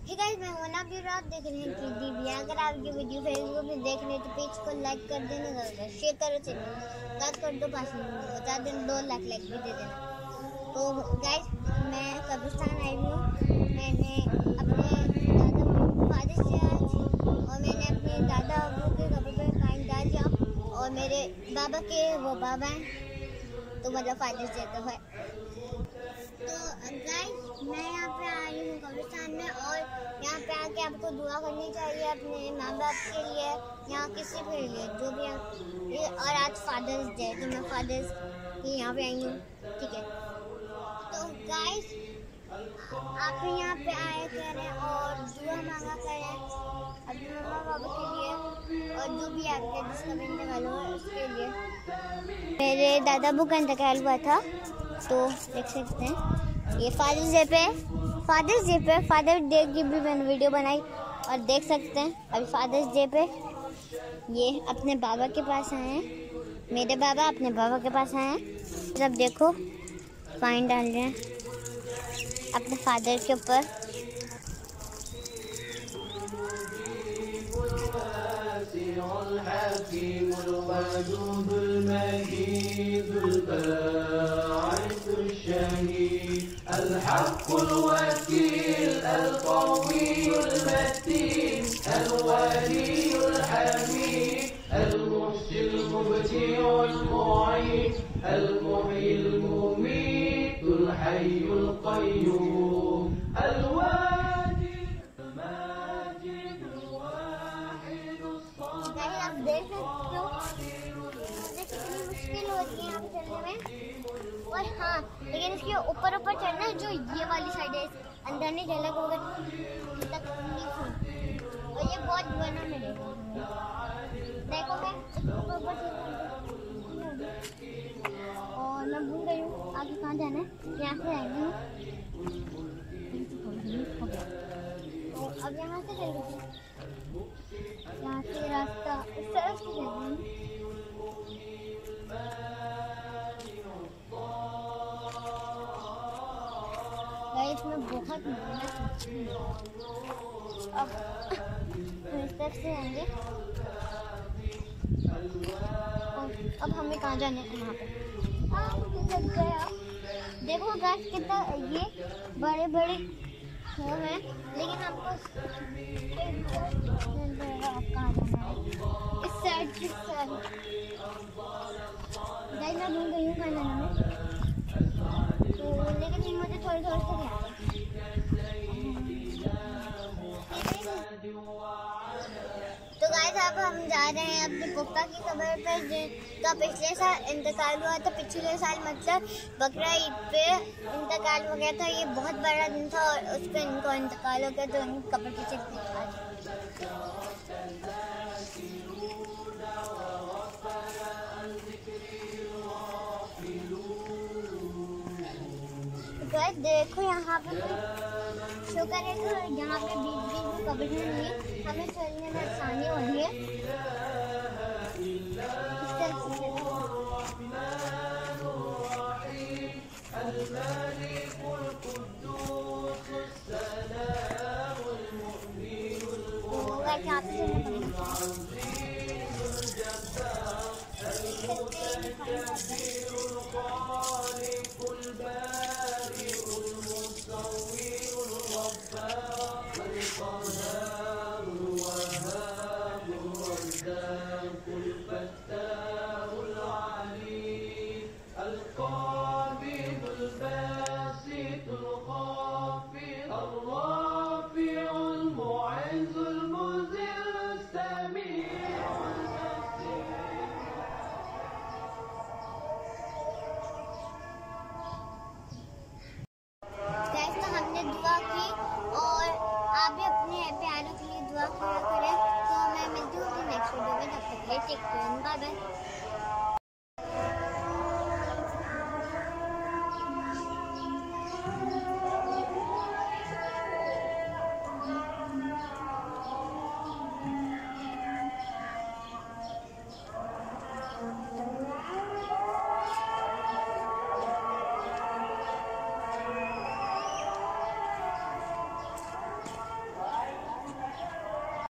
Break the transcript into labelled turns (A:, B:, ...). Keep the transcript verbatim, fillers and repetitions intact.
A: Hey guys, मैं अनाबिया, आप देख रहे हैं कि दीबिया। अगर आप ये वीडियो फेसबुक पे देख रहे हैं तो पेज को लाइक कर देना, ज़्यादा शेयर करो, चैनल लाइक कर दो, पास में बता देना, दो लाख लाइक भी दे देना। तो गाइस, मैं कब्रिस्तान आई हूँ। मैंने अपने दादा फादर से आज और मैंने अपने दादा अबू के कब्र पर काइन डाल दिया और मेरे बाबा के वो बाबा हैं, तो मतलब फादर से तो है। तो गाइस, मैं यहाँ पे आई हूँ कब्रिस्तान में और यहाँ पे आके आपको दुआ करनी चाहिए अपने माँ बाप के लिए, यहाँ किसी के लिए जो भी है। और आज फादर्स डे, तो मैं फादर्स की यहाँ पे आई हूँ, ठीक है। तो गाइस, आप यहाँ पे आए करें और दुआ मांगा करें अपने मामा बाबा के लिए और जो भी आपके जिसका भी इंतकाल हुआ उसके लिए। मेरे दादा अबू का इंतकाल हुआ था, तो देख सकते हैं ये फादर्स डे पे फादर्स डे पे फादर डे की भी मैंने वीडियो बनाई और देख सकते हैं अभी फादर्स डे पे ये अपने बाबा के पास आए हैं। मेरे बाबा अपने बाबा के पास आए हैं। सब देखो फाइन डाल रहे हैं अपने फादर के ऊपर। आप देख सकते हो कितनी मुश्किल होती है यहाँ पे चलने में। और हाँ, लेकिन इसके ऊपर ऊपर चढ़ना जो ये वाली साइड है, अंदर नहीं चला होगा तकलीफ हुई। और ये बहुत बना मिलेगा, देखो मैं ऊपर ऊपर और मैं भूल गई हूँ आगे कहाँ जाना है। यहाँ से आएंगे हम, तो अब यहाँ से चल गए, यहाँ से रास्ता इस तरफ से जाएंगे। इसमें बहुत मेहनत है। अब इस तरफ से आएंगे। अब हमें कहाँ जाना है? वहाँ पे देखो गाइस, कितना ये बड़े बड़े वो हैं, लेकिन आपको आप कहाँ जाना है? इस साइड इस साइड गाइस, मैं भूल गई हूँ कहाँ जाना है, तो लेकिन मुझे थोड़ी थोड़ी सी याद है। तो गाइस, अब हम जा रहे हैं अपने पप्पा की कब्र पर जिनका पिछले साल इंतकाल हुआ था। पिछले साल मतलब बकरा ईद पे इंतकाल हो गया था। ये बहुत बड़ा दिन था और उस पर इनको इंतकाल हो गया, तो उनकी कब्र की चिट्ठी गाइस देखो यहाँ पे शुक्र है तो यहाँ पे बीच बीच में कब्र नहीं है, हमें चलने में आसानी हो रही है। यहाँ पे दुआ की और आप भी अपने प्यारों के लिए दुआ किया करें। तो मैं मिलती हूँ नेक्स्ट वीडियो में, तब तक के लिए टेक केयर, बाय बाय।